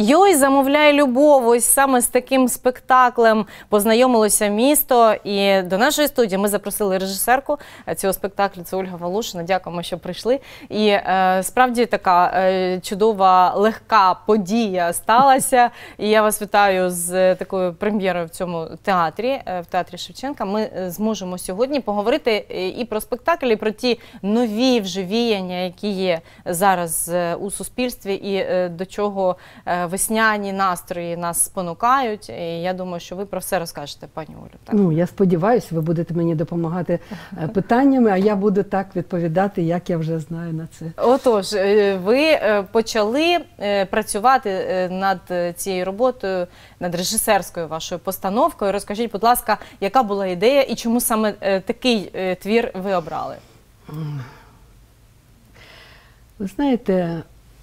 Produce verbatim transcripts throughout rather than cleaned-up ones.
Йой, замовляй любов. Ось саме з таким спектаклем познайомилося місто. І до нашої студії ми запросили режисерку цього спектаклю, це Ольга Волошина. Дякуємо, що прийшли. І е, справді така е, чудова, легка подія сталася. І я вас вітаю з такою прем'єрою в цьому театрі, е, в театрі Шевченка. Ми зможемо сьогодні поговорити і про спектакль, і про ті нові вже віяння, які є зараз у суспільстві, і е, до чого е, весняні настрої нас спонукають. І я думаю, що ви про все розкажете, пані Олю. Так? Ну, я сподіваюся, ви будете мені допомагати питаннями, а я буду так відповідати, як я вже знаю на це. Отож, ви почали працювати над цією роботою, над режисерською вашою постановкою. Розкажіть, будь ласка, яка була ідея і чому саме такий твір ви обрали? Ви знаєте,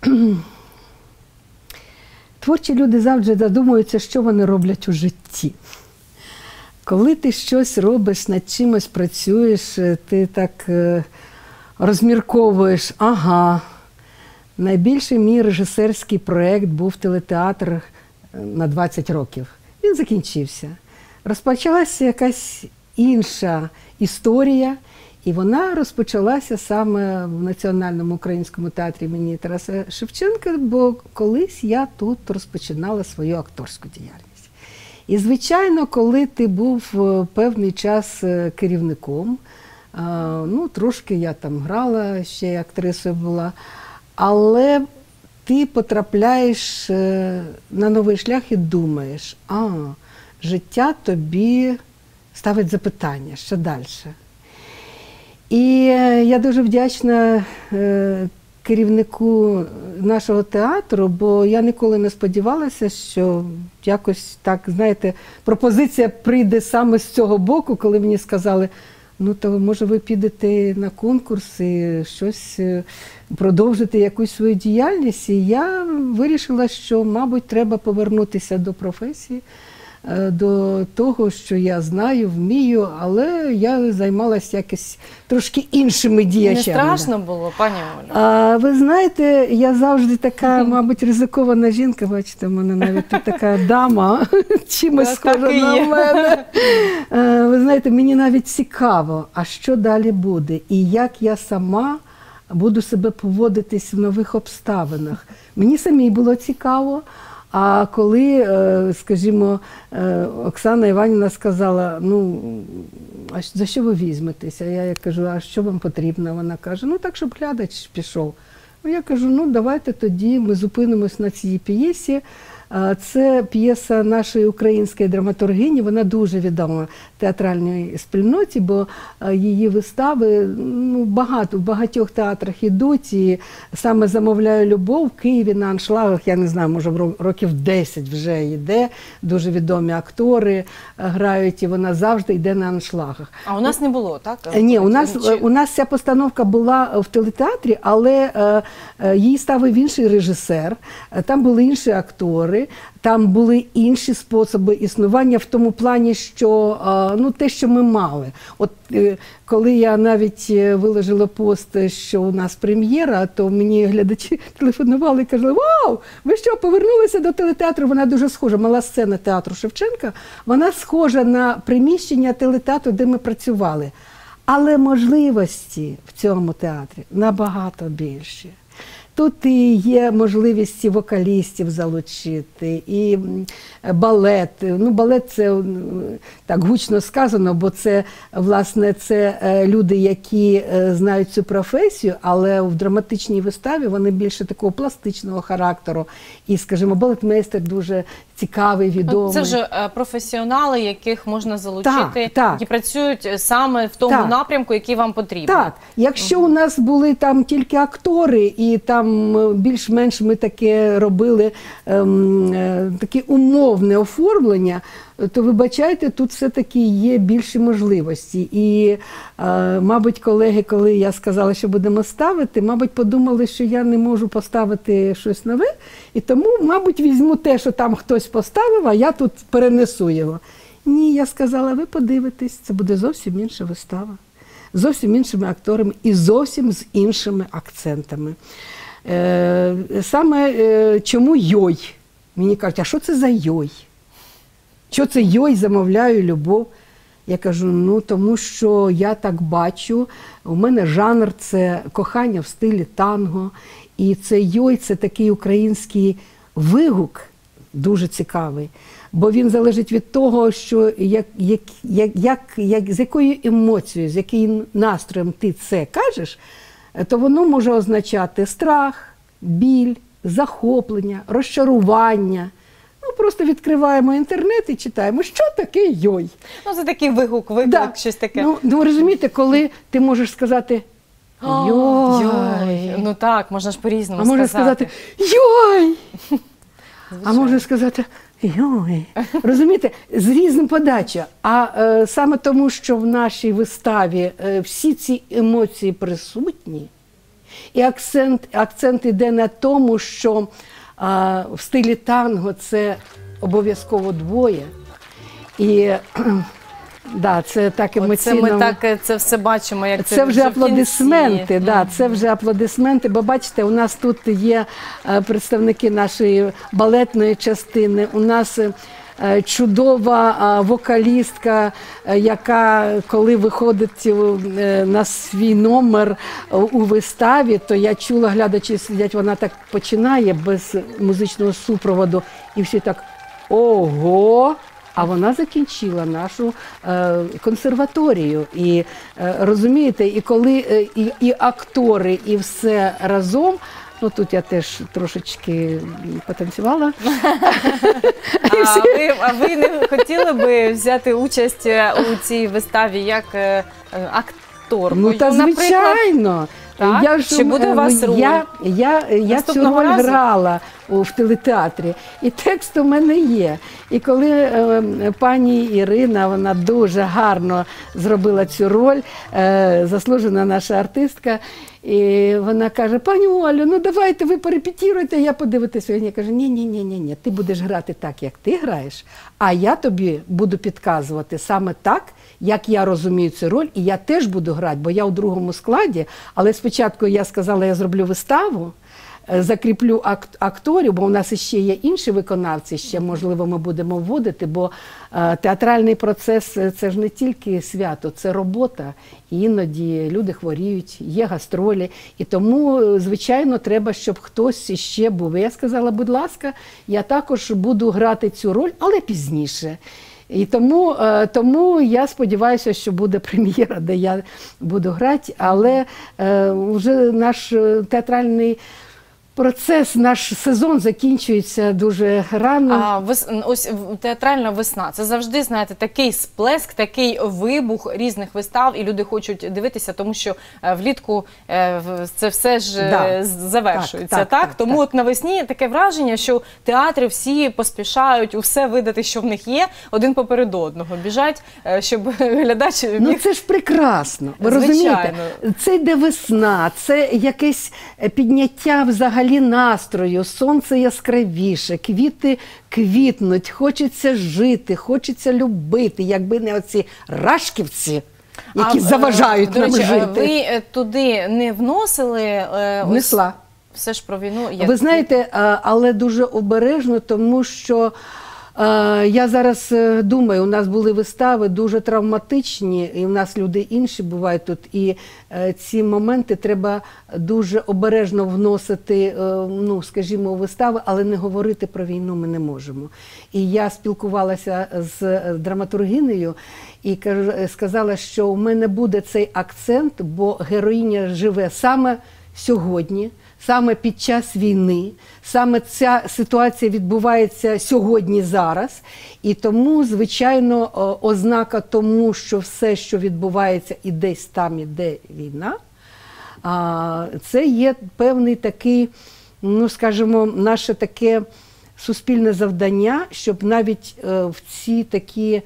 творчі люди завжди задумуються, що вони роблять у житті. Коли ти щось робиш, над чимось працюєш, ти так розмірковуєш, ага, найбільший мій режисерський проєкт був телетеатр на двадцять років. Він закінчився. Розпочалася якась інша історія, і вона розпочалася саме в Національному українському театрі імені Тараса Шевченка, бо колись я тут розпочинала свою акторську діяльність. І, звичайно, коли ти був певний час керівником, ну, трошки я там грала, ще й актрисою була, але ти потрапляєш на новий шлях і думаєш, а, життя тобі ставить запитання, що далі? І я дуже вдячна керівнику нашого театру, бо я ніколи не сподівалася, що якось так, знаєте, пропозиція прийде саме з цього боку, коли мені сказали, ну, то, може, ви підете на конкурс і щось продовжити якусь свою діяльність. І я вирішила, що, мабуть, треба повернутися до професії, до того, що я знаю, вмію, але я займалася якось трошки іншими діячами. Не страшно було, пані Олю? А, ви знаєте, я завжди така, мабуть, ризикована жінка, бачите, в мене навіть тут така дама, чимось схожа на мене. А, ви знаєте, мені навіть цікаво, а що далі буде, і як я сама буду себе поводитись в нових обставинах. Мені самій було цікаво. А коли, скажімо, Оксана Іванівна сказала, ну, а за що ви візьметеся? Я кажу, а що вам потрібно? Вона каже, ну так, щоб глядач пішов. Я кажу, ну давайте тоді ми зупинимось на цій п'єсі. Це п'єса нашої української драматургині, вона дуже відома театральній спільноті, бо її вистави ну, багато, в багатьох театрах ідуть, і саме «Замовляю любов» в Києві на аншлагах, я не знаю, може років десять вже йде, дуже відомі актори грають, і вона завжди йде на аншлагах. А у нас не було, так? Ні, у нас, у нас ця постановка була в телетеатрі, але е, її ставив інший режисер, там були інші актори, там були інші способи існування в тому плані, що ну, те, що ми мали. От коли я навіть виложила пост, що у нас прем'єра, то мені глядачі телефонували і казали, вау, ви що, повернулися до телетеатру? Вона дуже схожа, мала сцена театру Шевченка, вона схожа на приміщення телетеатру, де ми працювали. Але можливості в цьому театрі набагато більші. Тут і є можливість вокалістів залучити, і балет. Ну, балет – це так гучно сказано, бо це, власне, це люди, які знають цю професію, але в драматичній виставі вони більше такого пластичного характеру. І, скажімо, балетмейстер дуже цікавий, відомий. Це вже професіонали, яких можна залучити, так, так. які працюють саме в тому так. напрямку, який вам потрібен. Так, якщо угу. у нас були там тільки актори, і там більш-менш ми таке робили, ем, е, таке умовне оформлення, то, вибачайте, тут все-таки є більші можливості. І, е, мабуть, колеги, коли я сказала, що будемо ставити, мабуть, подумали, що я не можу поставити щось нове, і тому, мабуть, візьму те, що там хтось поставив, а я тут перенесу його. Ні, я сказала, ви подивитесь, це буде зовсім інша вистава, зовсім іншими акторами і зовсім з іншими акцентами. Саме чому йой? Мені кажуть, а що це за йой? Що це йой, замовляю любов? Я кажу, ну тому що я так бачу, у мене жанр – це кохання в стилі танго. І це йой – це такий український вигук, дуже цікавий. Бо він залежить від того, що як, як, як, як, як, з якою емоцією, з яким настроєм ти це кажеш, то воно може означати страх, біль, захоплення, розчарування. Ну, просто відкриваємо інтернет і читаємо, що таке йой. Ну, це такий вигук, виклик, Да. щось таке. Ну, ну, розумієте, коли ти можеш сказати йой. Йой. Ну так, можна ж по-різному А сказати. можна сказати йой! А можна сказати йой. Розумієте, з різним подача. А е, саме тому, що в нашій виставі е, всі ці емоції присутні, і акцент, акцент іде на тому, що е, в стилі танго це обов'язково двоє. І да, це так емоційно. Оце ми так це все бачимо, як це, Це вже в аплодисменти, кінці. да, це вже аплодисменти, бо бачите, у нас тут є е, представники нашої балетної частини, у нас е, чудова е, вокалістка, е, яка коли виходить е, на свій номер е, у виставі, то я чула, глядачі сидять, вона так починає без музичного супроводу, і всі так ого! А вона закінчила нашу е, консерваторію. І е, розумієте, і коли е, і, і актори, і все разом, ну тут я теж трошечки потанцювала. А ви, а ви не хотіли би взяти участь у цій виставі як е, акторкою? Ну та наприклад? звичайно. Так? Я ж, Чи буде у вас роль? Я, я, я цю Наступного роль разу? грала у, в телетеатрі, і текст у мене є. І коли е, пані Ірина, вона дуже гарно зробила цю роль, е, заслужена наша артистка, і вона каже, пані Олю, ну давайте ви перепетіруйте, я подивитися сьогодні. Я кажу, ні-ні-ні, ти будеш грати так, як ти граєш, а я тобі буду підказувати саме так, як я розумію цю роль, і я теж буду грати, бо я у другому складі, але спочатку я сказала, я зроблю виставу, закріплю акторів, бо у нас ще є інші виконавці, ще, можливо, ми будемо вводити, бо е, театральний процес – це ж не тільки свято, це робота, і іноді люди хворіють, є гастролі, і тому, звичайно, треба, щоб хтось ще був. І я сказала, будь ласка, я також буду грати цю роль, але пізніше. І тому, е, тому я сподіваюся, що буде прем'єра, де я буду грати, але е, вже наш театральний процес, наш сезон закінчується дуже рано. А вес, ось театральна весна – це завжди, знаєте, такий сплеск, такий вибух різних вистав, і люди хочуть дивитися, тому що влітку це все ж да. завершується. Так, так, так, так, тому так. от навесні таке враження, що театри всі поспішають усе видати, що в них є, один поперед одного біжать, щоб глядач міг... Ну це ж прекрасно, ви Звичайно. розумієте? Це йде весна, це якесь підняття взагалі настрою, сонце яскравіше, квіти квітнуть, хочеться жити, хочеться любити, якби не оці рашківці, які а, заважають до нам речі, жити. Ви туди не вносили? Е, ось, Внесла. все ж про війну? Як... Ви знаєте, але дуже обережно, тому що я зараз думаю, у нас були вистави дуже травматичні, і в нас люди інші бувають тут, і ці моменти треба дуже обережно вносити, ну, скажімо, у вистави, але не говорити про війну ми не можемо. І я спілкувалася з драматургинею і сказала, що у мене буде цей акцент, бо героїня живе саме сьогодні, саме під час війни, саме ця ситуація відбувається сьогодні, зараз. І тому, звичайно, ознака тому, що все, що відбувається і десь там іде війна, це є певний такий, ну, скажімо, наше таке суспільне завдання, щоб навіть в ці такі,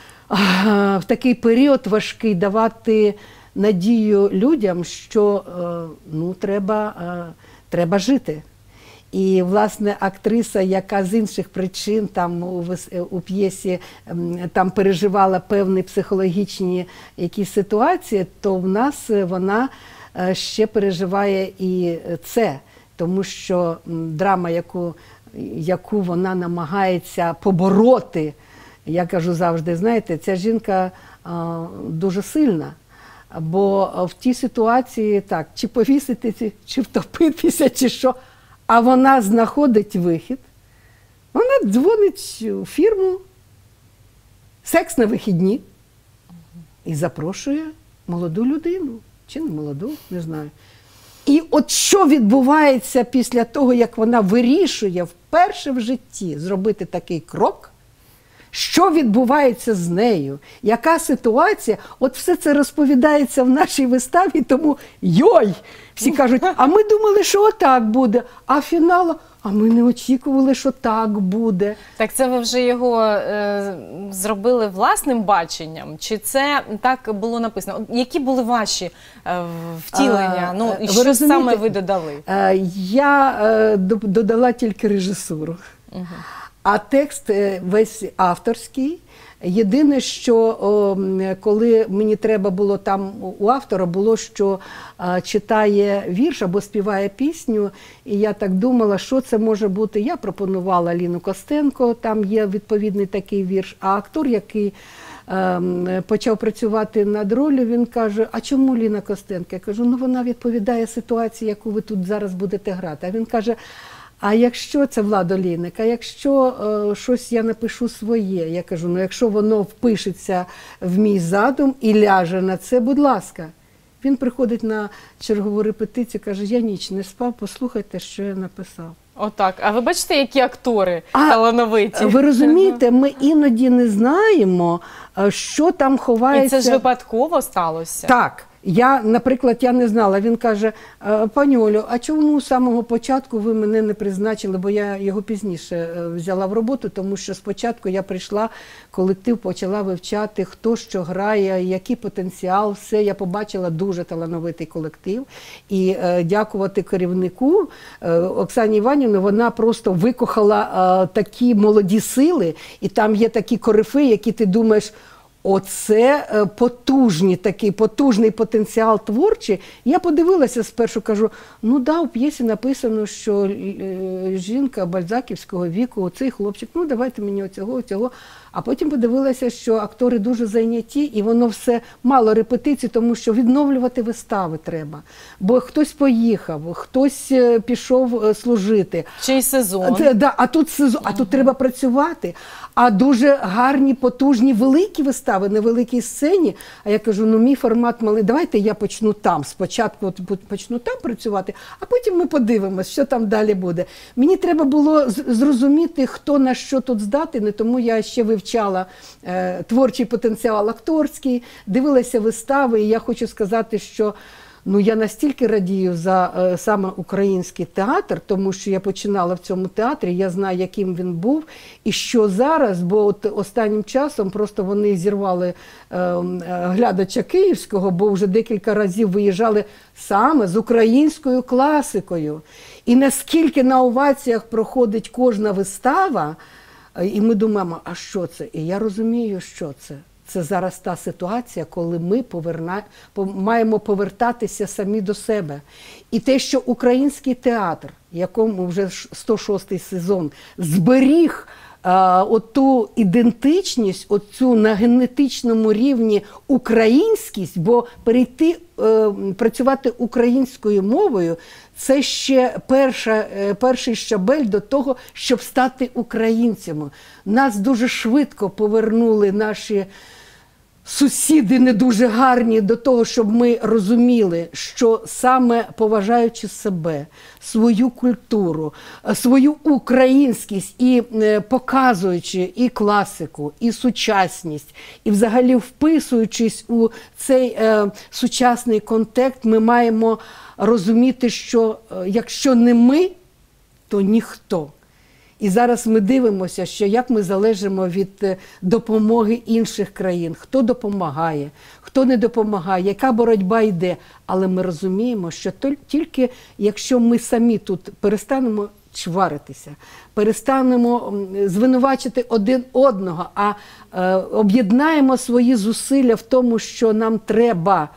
в такий період важкий давати надію людям, що ну, треба, треба жити. І, власне, актриса, яка з інших причин там у, у п'єсі там переживала певні психологічні якісь ситуації, то в нас вона ще переживає і це. Тому що драма, яку яку вона намагається побороти. Я кажу завжди, знаєте, ця жінка а, дуже сильна, бо в тій ситуації так, чи повіситися, чи втопитися, чи що, а вона знаходить вихід, вона дзвонить у фірму, секс на вихідні і запрошує молоду людину, чи не молоду, не знаю. І от що відбувається після того, як вона вирішує вперше в житті зробити такий крок, що відбувається з нею, яка ситуація, от все це розповідається в нашій виставі, тому йой! Всі кажуть, а ми думали, що отак буде, а фінал, а ми не очікували, що так буде. Так це ви вже його е, зробили власним баченням? Чи це так було написано? Які були ваші е, втілення? А, ну, і що розумієте, саме ви додали? Е, я е, додала тільки режисуру. Угу. А текст весь авторський. Єдине, що о, коли мені треба було там у автора, було, що а, читає вірш або співає пісню, і я так думала, що це може бути. Я пропонувала Ліну Костенко, там є відповідний такий вірш, а актор, який е, почав працювати над ролью, він каже, а чому Ліна Костенко? Я кажу, ну вона відповідає ситуації, яку ви тут зараз будете грати. А він каже, а якщо це Влад Олійник, а якщо е, щось я напишу своє, я кажу, ну якщо воно впишеться в мій задум і ляже на це, будь ласка. Він приходить на чергову репетицію, каже, я ніч не спав, послухайте, що я написав. Отак. А ви бачите, які актори а, талановиті? Ви розумієте, ми іноді не знаємо, що там ховається. І це ж випадково сталося? Так. Я, наприклад, я не знала, він каже, пані Олю, а чому з самого початку ви мене не призначили, бо я його пізніше взяла в роботу, тому що спочатку я прийшла, колектив почала вивчати, хто що грає, який потенціал, все, я побачила дуже талановитий колектив. І е, дякувати керівнику е, Оксані Іванівні, вона просто викохала е, такі молоді сили, і там є такі корифи, які ти думаєш, оце потужний такий, потужний потенціал творчий. Я подивилася спершу, кажу, ну да, у п'єсі написано, що жінка бальзаківського віку, оцей хлопчик, ну давайте мені оцього, оцього. А потім подивилася, що актори дуже зайняті, і воно все мало репетицій, тому що відновлювати вистави треба. Бо хтось поїхав, хтось пішов служити. Чий сезон. А, да, а тут сезон, а тут треба працювати. А дуже гарні, потужні, великі вистави на великій сцені. А я кажу, ну мій формат малий, давайте я почну там. Спочатку от почну там працювати, а потім ми подивимось, що там далі буде. Мені треба було зрозуміти, хто на що тут здатний, тому я ще вивчала е, творчий потенціал акторський, дивилася вистави, і я хочу сказати, що ну, я настільки радію за е, саме український театр, тому що я починала в цьому театрі, я знаю, яким він був, і що зараз, бо от останнім часом просто вони зірвали е, е, глядача київського, бо вже декілька разів виїжджали саме з українською класикою. І наскільки на оваціях проходить кожна вистава, е, і ми думаємо, а що це? І я розумію, що це. Це зараз та ситуація, коли ми поверна... маємо повертатися самі до себе. І те, що український театр, якому вже сто шостий сезон, зберіг а, оту ідентичність, оцю на генетичному рівні українськість, бо перейти е, працювати українською мовою – це ще перша, перший щабель до того, щоб стати українцями. Нас дуже швидко повернули наші сусіди не дуже гарні до того, щоб ми розуміли, що саме поважаючи себе, свою культуру, свою українськість і показуючи і класику, і сучасність, і взагалі вписуючись у цей е, сучасний контекст, ми маємо розуміти, що е, якщо не ми, то ніхто. І зараз ми дивимося, що як ми залежимо від допомоги інших країн, хто допомагає, хто не допомагає, яка боротьба йде. Але ми розуміємо, що тільки якщо ми самі тут перестанемо чваритися, перестанемо звинувачити один одного, а е, об'єднаємо свої зусилля в тому, що нам треба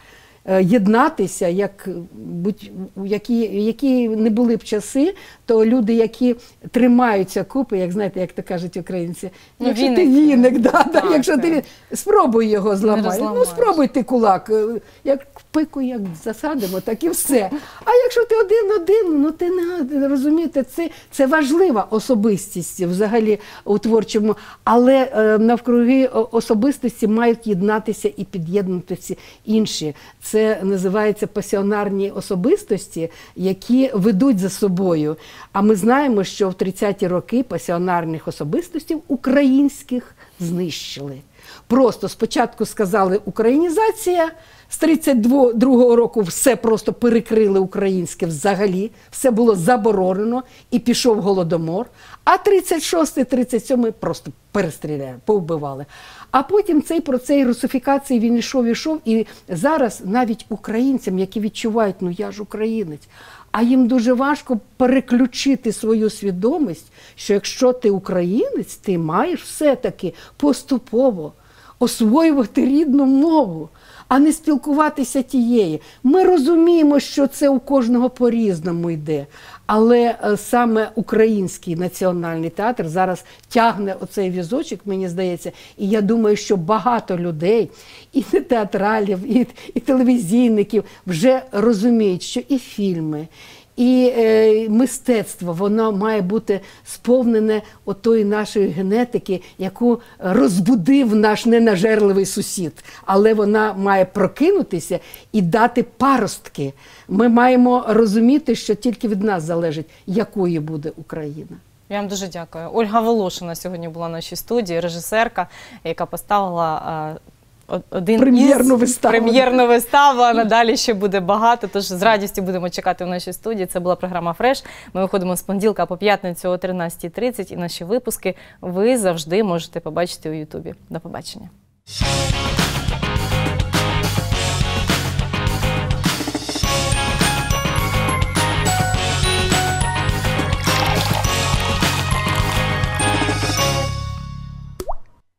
єднатися, як будь, які, які не були б часи, то люди, які тримаються купи, як знаєте, як то кажуть українці, ну, якщо віник, ти віник, да, так, да, якщо ти спробуй його зламати, ну спробуй ти кулак, як пику як засадимо, так і все. А якщо ти один-один, ну ти не розумієте, це, це важлива особистість взагалі у творчому, але е, навкруги особистості мають єднатися і під'єднуватися інші. Це називається пасіонарні особистості, які ведуть за собою. А ми знаємо, що в тридцяті роки пасіонарних особистостей українських знищили. Просто спочатку сказали «українізація», з тридцять другого року все просто перекрили українське взагалі, все було заборонено і пішов Голодомор, а тридцять шостий тридцять сьомий просто перестріляли, повбивали. А потім цей процес русифікації, він йшов, йшов, і зараз навіть українцям, які відчувають, ну я ж українець, а їм дуже важко переключити свою свідомість, що якщо ти українець, ти маєш все-таки поступово освоювати рідну мову, а не спілкуватися тієї. Ми розуміємо, що це у кожного по-різному йде, але саме Український національний театр зараз тягне оцей візочок, мені здається, і я думаю, що багато людей, і театралів, і, і телевізійників вже розуміють, що і фільми, і е, мистецтво, воно має бути сповнене отої нашої генетики, яку розбудив наш ненажерливий сусід. Але вона має прокинутися і дати паростки. Ми маємо розуміти, що тільки від нас залежить, якою буде Україна. Я вам дуже дякую. Ольга Волошина сьогодні була в нашій студії, режисерка, яка поставила один прем'єрну виставу. Прем'єрну виставу, а надалі ще буде багато, тож з радістю будемо чекати в нашій студії. Це була програма «Фреш». Ми виходимо з понеділка по п'ятницю о тринадцятій тридцять, і наші випуски ви завжди можете побачити у Ютубі. До побачення.